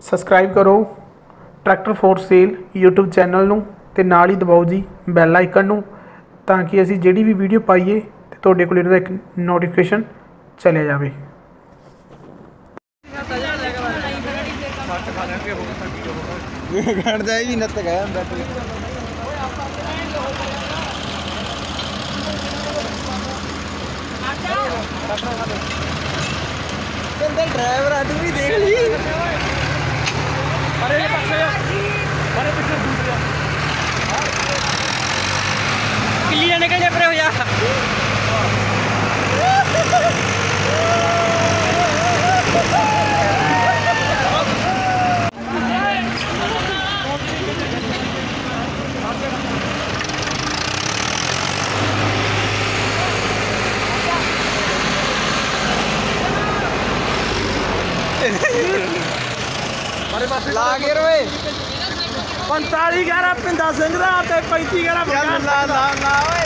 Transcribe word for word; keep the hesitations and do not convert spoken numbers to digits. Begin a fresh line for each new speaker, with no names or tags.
Subscribe ਕਰੋ tractor for sale YouTube channel ਨੂੰ ਤੇ ਨਾਲ ਹੀ ਦਬਾਓ ਜੀ ਬੈਲ ਆਈਕਨ ਨੂੰ ਤਾਂ ਕਿ ਅਸੀਂ ਜਿਹੜੀ ਵੀ ਵੀਡੀਓ ਪਾਈਏ ਤੇ ਤੁਹਾਡੇ ਕੋਲ ਇਹਦਾ ਇੱਕ ਨੋਟੀਫਿਕੇਸ਼ਨ ਚਲੇ ਜਾਵੇ।
ਘੜ ਜਾਏਗੀ ਨੱਤ ਗਿਆ ਹੁੰਦਾ ਕਹਿੰਦਾ ਡਰਾਈਵਰ ਅੱਜ ਵੀ ਦੇਖ ਲਈ ਅਰੇ ਇਹ ਪਾਸੇ ਅਰੇ ਪਿੱਛੇ ਦੂਸਰਾ ਕਿੱਲੀ ਨਿਕਲ ਜਾ ਪਰੇ ਹੋ ਜਾ ला के रोए पैंताली ग्यारह पिंदा सिंह दा ते पैंती ग्यारह ला ला ला